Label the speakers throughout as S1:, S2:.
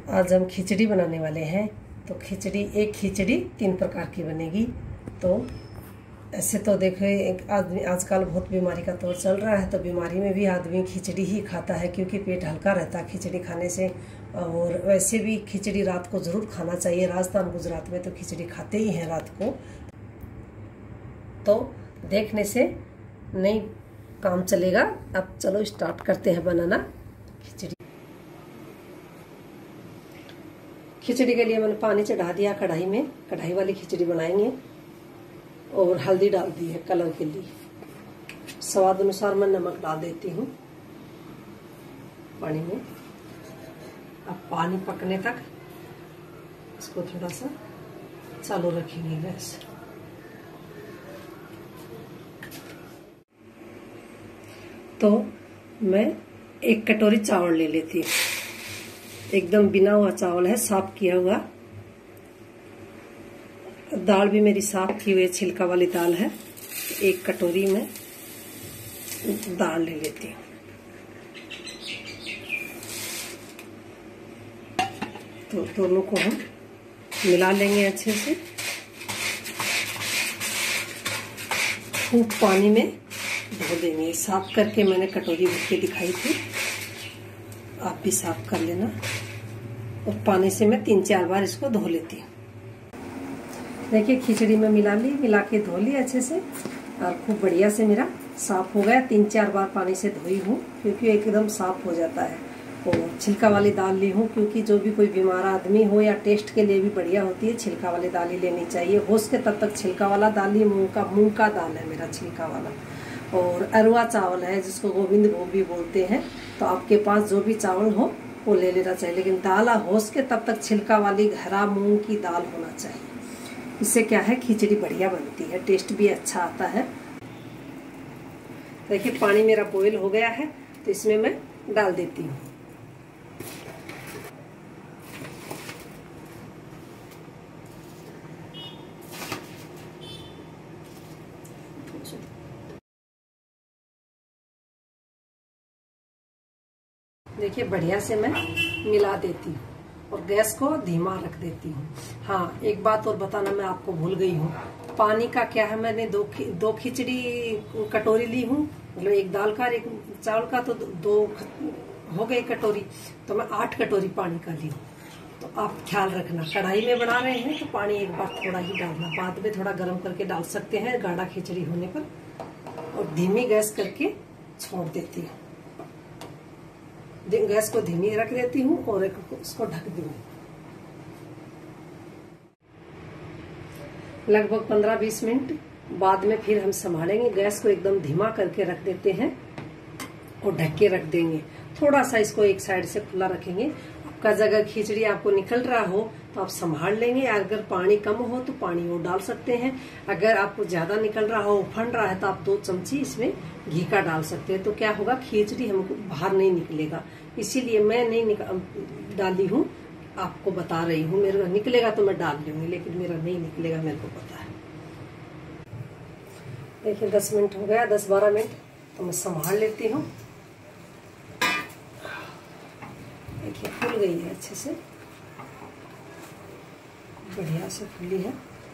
S1: आज हम खिचड़ी बनाने वाले हैं। तो एक खिचड़ी 3 प्रकार की बनेगी। तो ऐसे तो देखो, एक आदमी आजकल बहुत बीमारी का दौर चल रहा है, तो बीमारी में भी आदमी खिचड़ी ही खाता है क्योंकि पेट हल्का रहता है खिचड़ी खाने से। और वैसे भी खिचड़ी रात को ज़रूर खाना चाहिए। राजस्थान गुजरात में तो खिचड़ी खाते ही हैं रात को। तो देखने से नहीं काम चलेगा। अब चलो स्टार्ट करते हैं बनाना खिचड़ी। खिचड़ी के लिए मैंने पानी चढ़ा दिया कढ़ाई में। कढ़ाई वाली खिचड़ी बनाएंगे। और हल्दी डाल दी है कलर के लिए। स्वाद अनुसार मैं नमक डाल देती हूँ पानी में। अब पानी पकने तक इसको थोड़ा सा चालू रखेंगे गैस। तो मैं 1 कटोरी चावल ले लेती हूँ। एकदम बिना हुआ चावल है, साफ किया हुआ। दाल भी मेरी साफ की हुई छिलका वाली दाल है। 1 कटोरी में दाल ले लेती हूँ। तो दोनों को हम मिला लेंगे अच्छे से। खूब पानी में धो देंगे। साफ करके मैंने कटोरी भर के दिखाई थी, आप भी साफ कर लेना। और पानी से मैं 3-4 बार इसको धो लेती हूँ। देखिए खिचड़ी में मिला के धो ली अच्छे से। और खूब बढ़िया से मेरा साफ हो गया। 3-4 बार पानी से धोई हूँ क्योंकि एकदम साफ हो जाता है। और छिलका वाली दाल ली हूँ क्योंकि जो भी कोई बीमार आदमी हो या टेस्ट के लिए भी बढ़िया होती है, छिलका वाली दाल ही लेनी चाहिए। हो सके तब तक छिलका वाला दाल ही। मूंग का दाल है मेरा छिलका वाला। और अरवा चावल है जिसको गोविंद भोग भी बोलते हैं। तो आपके पास जो भी चावल हो वो ले लेना चाहिए, लेकिन दाल हो सके तब तक छिलका वाली हरा मूंग की दाल होना चाहिए। इससे क्या है, खिचड़ी बढ़िया बनती है, टेस्ट भी अच्छा आता है। देखिए पानी मेरा बॉईल हो गया है, तो इसमें मैं डाल देती हूँ। देखिए बढ़िया से मैं मिला देती हूँ और गैस को धीमा रख देती हूँ। हाँ, एक बात और बताना मैं आपको भूल गई हूँ। पानी का क्या है, मैंने दो खिचड़ी कटोरी ली हूँ, मतलब 1 दाल का और 1 चावल का, तो 2 हो गई कटोरी। तो मैं 8 कटोरी पानी का ली हूँ। तो आप ख्याल रखना, कढ़ाई में बना रहे हैं तो पानी एक बार थोड़ा ही डालना, बाद में थोड़ा गर्म करके डाल सकते हैं गाढ़ा खिचड़ी होने पर। और धीमी गैस करके छोड़ देती हूँ। गैस को धीमी रख देती हूँ और उसको ढक दूंगी। लगभग 15-20 मिनट बाद में फिर हम संभालेंगे। गैस को एकदम धीमा करके रख देते हैं और ढक के रख देंगे। थोड़ा सा इसको एक साइड से खुला रखेंगे। आपका जगह खिचड़ी आपको निकल रहा हो तो आप संभाल लेंगे। अगर पानी कम हो तो पानी और डाल सकते हैं। अगर आपको ज्यादा निकल रहा हो, उफन रहा है, तो आप 2 चमची इसमें घी का डाल सकते हैं। तो क्या होगा, खिचड़ी हमको बाहर नहीं निकलेगा। इसीलिए मैं नहीं डाली हूँ, आपको बता रही हूँ। मेरा निकलेगा तो मैं डाल लूंगी, लेकिन मेरा नहीं निकलेगा, मेरे को पता है। देखिए 10 मिनट हो गया, 10-12 मिनट। तो मैं संभाल लेती हूँ। देखिए फूल गई है अच्छे से, बढ़िया से फूली है।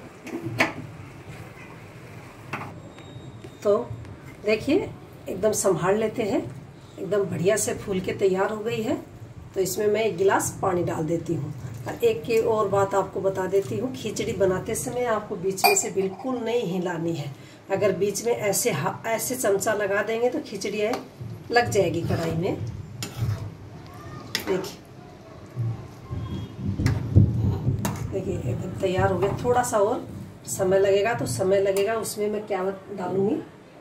S1: तो देखिए एकदम संभाल लेते हैं। एकदम बढ़िया से फूल के तैयार हो गई है। तो इसमें मैं 1 गिलास पानी डाल देती हूँ। और एक की और बात आपको बता देती हूँ, खिचड़ी बनाते समय आपको बीच में से बिल्कुल नहीं हिलानी है। अगर बीच में ऐसे चमचा लगा देंगे तो खिचड़ी लग जाएगी कढ़ाई में। देखिए एकदम तैयार हो गया। थोड़ा सा और समय लगेगा, तो समय लगेगा उसमें मैं क्या डालूंगी।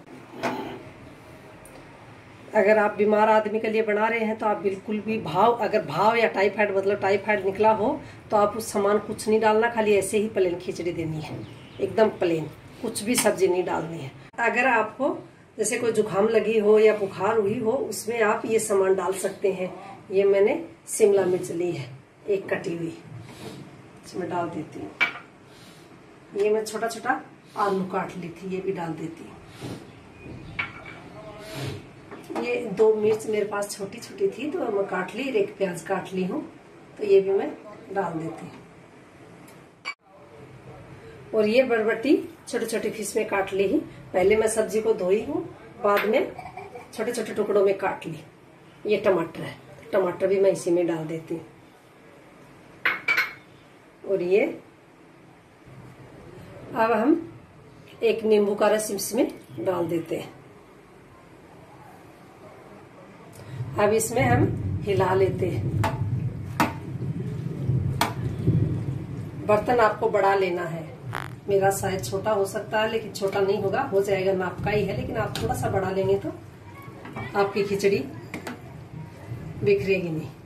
S1: अगर आप बीमार आदमी के लिए बना रहे हैं तो आप बिल्कुल भी अगर भाव या टाइफाइड, मतलब टाइफाइड निकला हो, तो आप उस सामान कुछ नहीं डालना, खाली ऐसे ही प्लेन खिचड़ी देनी है। एकदम प्लेन, कुछ भी सब्जी नहीं डालनी है। अगर आपको जैसे कोई जुकाम लगी हो या बुखार हुई हो, उसमें आप ये सामान डाल सकते हैं। ये मैंने शिमला मिर्च ली है 1 कटी हुई, इसमें डाल देती हूँ। ये मैं छोटा छोटा आलू काट ली थी, ये भी डाल देती हूँ। ये 2 मिर्च मेरे पास छोटी छोटी थी तो मैं काट ली, 1 प्याज काट ली हूँ, तो ये भी मैं डाल देती हूँ। और ये बरबटी छोटे छोटे पीस में काट ली ही। पहले मैं सब्जी को धोई हूँ, बाद में छोटे छोटे टुकड़ों में काट ली। ये टमाटर है, टमाटर भी मैं इसी में डाल देती हूँ। और ये अब हम एक नींबू का रस इसमें डाल देते हैं। अब इसमें हम हिला लेते हैं। बर्तन आपको बड़ा लेना है। मेरा साइज छोटा हो सकता है, लेकिन छोटा नहीं होगा, हो जाएगा, नाप का ही है, लेकिन आप थोड़ा सा बड़ा लेंगे तो आपकी खिचड़ी बिखरेगी नहीं।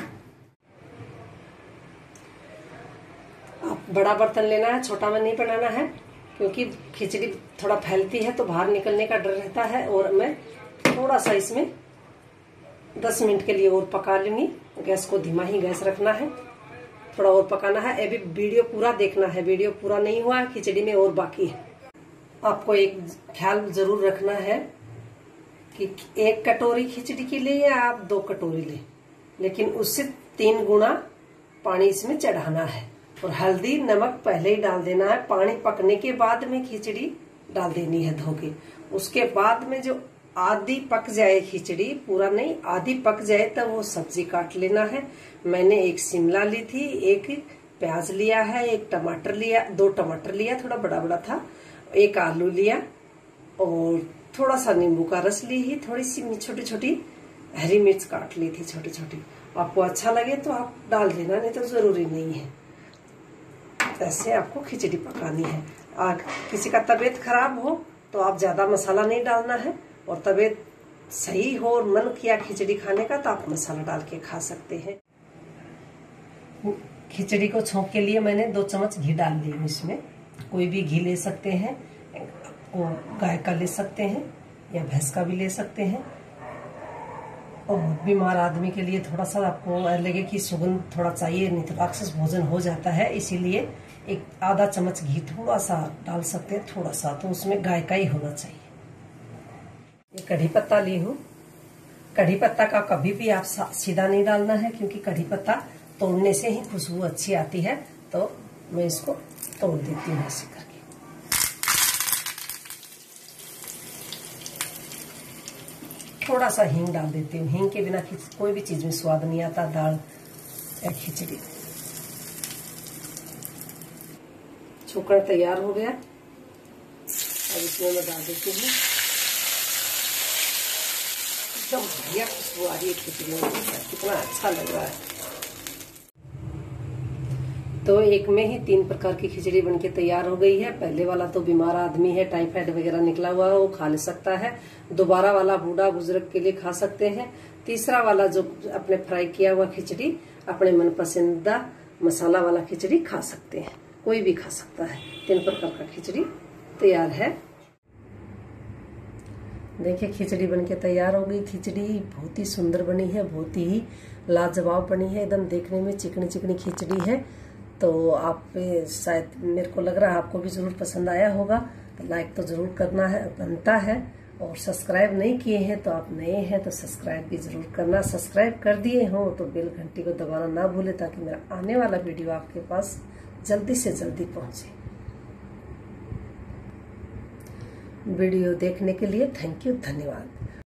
S1: आप बड़ा बर्तन लेना है, छोटा में नहीं बनाना है, क्योंकि खिचड़ी थोड़ा फैलती है तो बाहर निकलने का डर रहता है। और मैं थोड़ा सा इसमें 10 मिनट के लिए और पका लूंगी। गैस को धीमा ही गैस रखना है, थोड़ा और पकाना है। अभी वीडियो पूरा देखना है, वीडियो पूरा नहीं हुआ है, खिचड़ी में और बाकी है। आपको एक ख्याल जरूर रखना है कि 1 कटोरी खिचड़ी के लिए आप 2 कटोरी ले, लेकिन उससे 3 गुना पानी इसमें चढ़ाना है। और हल्दी नमक पहले ही डाल देना है। पानी पकने के बाद में खिचड़ी डाल देनी है धो के। उसके बाद में जो आधी पक जाए खिचड़ी, पूरा नहीं, आधी पक जाए तब वो सब्जी काट लेना है। मैंने 1 शिमला ली थी, 1 प्याज लिया है, 1 टमाटर लिया, 2 टमाटर लिया, थोड़ा बड़ा बड़ा था, 1 आलू लिया और थोड़ा सा नींबू का रस ली ही। थोड़ी सी छोटी छोटी हरी मिर्च काट ली थी छोटी छोटी। आपको अच्छा लगे तो आप डाल देना, नहीं तो जरूरी नहीं है। ऐसे आपको खिचड़ी पकानी है। किसी का तबीयत खराब हो तो आप ज्यादा मसाला नहीं डालना है, और तबीयत सही हो और मन किया खिचड़ी खाने का तो आप मसाला डाल के खा सकते हैं। खिचड़ी को छोंक के लिए मैंने 2 चम्मच घी डाल ली इसमें। कोई भी घी ले सकते हैं, वो गाय का ले सकते हैं या भैंस का भी ले सकते हैं। और बीमार आदमी के लिए थोड़ा सा आपको लगे कि सुगंध थोड़ा चाहिए, नहीं तो राक्षस भोजन हो जाता है, इसीलिए एक आधा चम्मच घी थोड़ा सा डाल सकते हैं, थोड़ा सा, तो उसमें गाय का ही होना चाहिए। ये कढ़ी पत्ता ली हूँ। कढ़ी पत्ता का कभी भी आप सीधा नहीं डालना है, क्योंकि कढ़ी पत्ता तोड़ने से ही खुशबू अच्छी आती है। तो मैं इसको तोड़ देती हूँ ऐसे करके। थोड़ा सा हींग डाल देती हूँ। हींग के बिना कोई भी चीज में स्वाद नहीं आता, दाल या खिचड़ी। छोकड़ तैयार हो गया। अब इसमें मैं डाल देती हूँ। एकदम बढ़िया खुशबू आ रही है खिचड़ी में, कितना अच्छा लग रहा है। तो एक में ही 3 प्रकार की खिचड़ी बनके तैयार हो गई है। पहले वाला तो बीमार आदमी है, टाइफाइड वगैरह निकला हुआ है, वो खा ले सकता है। दोबारा वाला बूढ़ा बुजुर्ग के लिए खा सकते हैं। तीसरा वाला जो अपने फ्राई किया हुआ खिचड़ी, अपने मन पसंदीदा मसाला वाला खिचड़ी खा सकते हैं, कोई भी खा सकता है। 3 प्रकार का खिचड़ी तैयार है। देखिए खिचड़ी बनके तैयार हो गई। खिचड़ी बहुत ही सुंदर बनी है, बहुत ही लाजवाब बनी है, एकदम देखने में चिकनी चिकनी खिचड़ी है। तो आप शायद, मेरे को लग रहा है आपको भी जरूर पसंद आया होगा। तो लाइक तो जरूर करना है, बनता है। और सब्सक्राइब नहीं किए हैं तो आप नए हैं तो सब्सक्राइब भी जरूर करना। सब्सक्राइब कर दिए हो तो बेल घंटी को दबाना ना भूले, ताकि मेरा आने वाला वीडियो आपके पास जल्दी से जल्दी पहुंचे। वीडियो देखने के लिए थैंक यू, धन्यवाद।